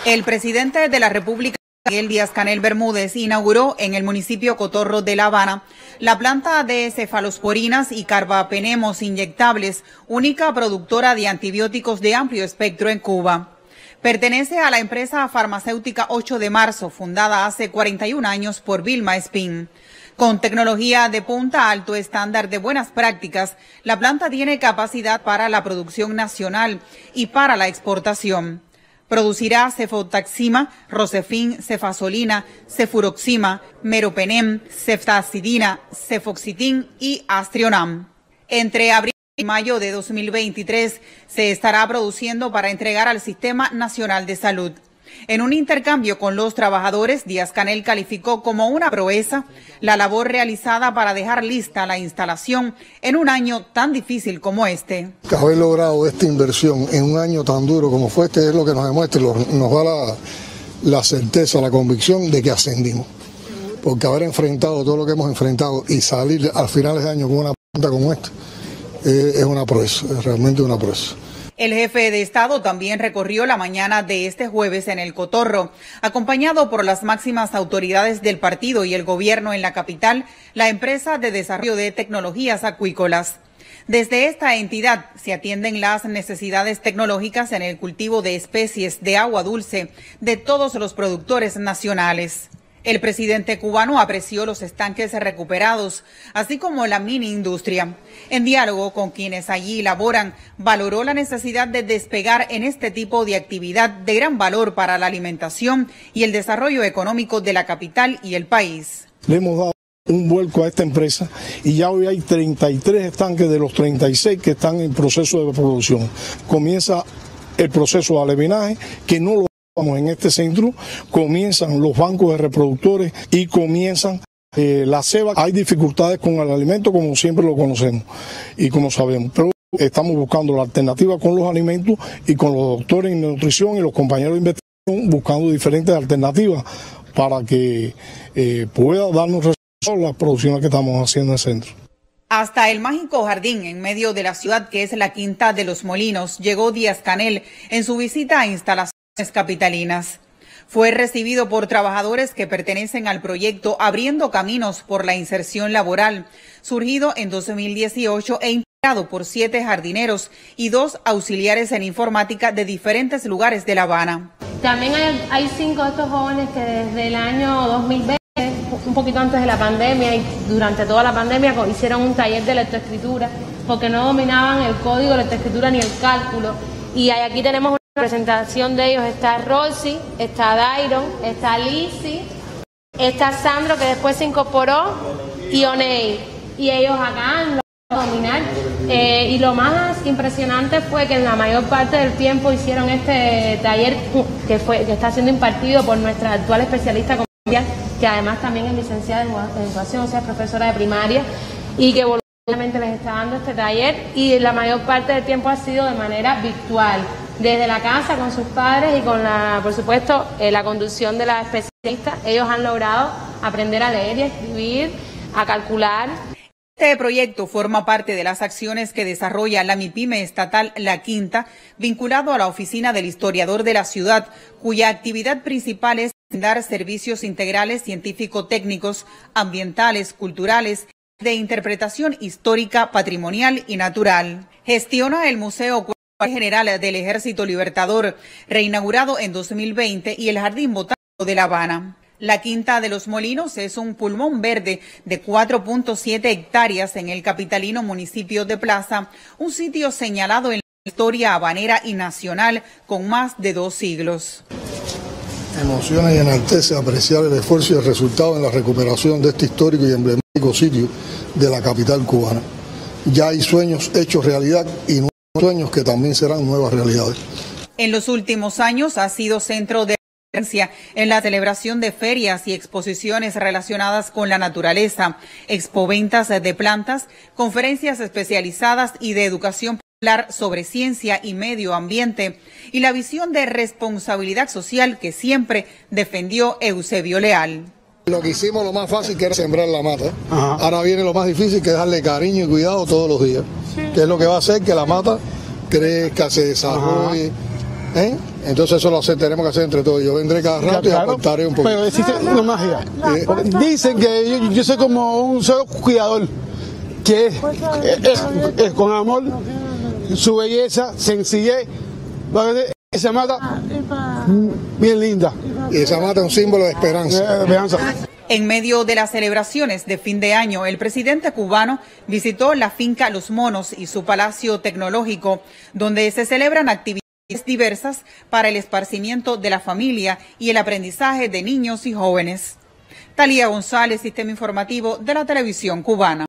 El presidente de la República, Miguel Díaz-Canel Bermúdez, inauguró en el municipio Cotorro de La Habana la planta de cefalosporinas y carbapenemos inyectables, única productora de antibióticos de amplio espectro en Cuba. Pertenece a la empresa farmacéutica 8 de marzo, fundada hace 41 años por Vilma Espín. Con tecnología de punta, alto estándar de buenas prácticas, la planta tiene capacidad para la producción nacional y para la exportación. Producirá cefotaxima, rosefin, cefazolina, cefuroxima, meropenem, ceftazidina, cefoxitin y astrionam. Entre abril y mayo de 2023 se estará produciendo para entregar al Sistema Nacional de Salud. En un intercambio con los trabajadores, Díaz-Canel calificó como una proeza la labor realizada para dejar lista la instalación en un año tan difícil como este. Haber logrado esta inversión en un año tan duro como fue este es lo que nos demuestra, nos da la certeza, la convicción de que ascendimos. Porque haber enfrentado todo lo que hemos enfrentado y salir al final de año con una planta como esta es una proeza, es realmente una proeza. El jefe de Estado también recorrió la mañana de este jueves en el Cotorro, acompañado por las máximas autoridades del partido y el gobierno en la capital, la empresa de desarrollo de tecnologías acuícolas. Desde esta entidad se atienden las necesidades tecnológicas en el cultivo de especies de agua dulce de todos los productores nacionales. El presidente cubano apreció los estanques recuperados, así como la mini industria. En diálogo con quienes allí laboran, valoró la necesidad de despegar en este tipo de actividad de gran valor para la alimentación y el desarrollo económico de la capital y el país. Le hemos dado un vuelco a esta empresa y ya hoy hay 33 estanques de los 36 que están en proceso de producción. Comienza el proceso de aleviнаje, que no lo en este centro, comienzan los bancos de reproductores y comienzan la ceba. Hay dificultades con el alimento como siempre lo conocemos y como sabemos, pero estamos buscando la alternativa con los alimentos y con los doctores en nutrición y los compañeros de investigación buscando diferentes alternativas para que pueda darnos resultados las producciones que estamos haciendo en el centro. Hasta el mágico jardín en medio de la ciudad, que es la Quinta de los Molinos, llegó Díaz-Canel en su visita a instalaciones capitalinas. Fue recibido por trabajadores que pertenecen al proyecto Abriendo Caminos por la Inserción Laboral, surgido en 2018 e integrado por 7 jardineros y 2 auxiliares en informática de diferentes lugares de La Habana. También hay 5 de estos jóvenes que desde el año 2020, un poquito antes de la pandemia y durante toda la pandemia, hicieron un taller de lectoescritura porque no dominaban el código de lectoescritura ni el cálculo. Y aquí tenemos una presentación de ellos. Está Rosy, está Dairon, está Lizzy, está Sandro, que después se incorporó, y Oney. Y ellos acá lo van a dominar. Y lo más impresionante fue que en la mayor parte del tiempo hicieron este taller que está siendo impartido por nuestra actual especialista comercial, que además también es licenciada en educación, o sea, es profesora de primaria, y que voluntariamente les está dando este taller, y la mayor parte del tiempo ha sido de manera virtual, desde la casa con sus padres y con por supuesto, la conducción de la especialista. Ellos han logrado aprender a leer y a escribir, a calcular. Este proyecto forma parte de las acciones que desarrolla la MIPYME estatal La Quinta, vinculado a la Oficina del Historiador de la Ciudad, cuya actividad principal es dar servicios integrales científico-técnicos, ambientales, culturales, de interpretación histórica, patrimonial y natural. Gestiona el Museo General del Ejército Libertador, reinaugurado en 2020, y el Jardín Botánico de La Habana. La Quinta de los Molinos es un pulmón verde de 4.7 hectáreas en el capitalino municipio de Plaza, un sitio señalado en la historia habanera y nacional con más de 2 siglos. Emociona y enaltece apreciar el esfuerzo y el resultado en la recuperación de este histórico y emblemático sitio de la capital cubana. Ya hay sueños hechos realidad y nuevos sueños que también serán nuevas realidades. En los últimos años ha sido centro de referencia en la celebración de ferias y exposiciones relacionadas con la naturaleza, expoventas de plantas, conferencias especializadas y de educación popular sobre ciencia y medio ambiente, y la visión de responsabilidad social que siempre defendió Eusebio Leal. Lo que hicimos lo más fácil que era sembrar la mata. Ahora viene lo más difícil, que es darle cariño y cuidado todos los días, que es lo que va a hacer que la mata crezca, se desarrolle Entonces eso tenemos que hacer entre todos. Yo vendré cada rato y aportaré un poco. Pero existe una magia. Dicen que yo soy como un solo cuidador, que es con amor, su belleza, sencillez, esa mata bien linda. Y esa mata es un símbolo de esperanza. En medio de las celebraciones de fin de año, el presidente cubano visitó la finca Los Monos y su palacio tecnológico, donde se celebran actividades diversas para el esparcimiento de la familia y el aprendizaje de niños y jóvenes. Talía González, Sistema Informativo de la Televisión Cubana.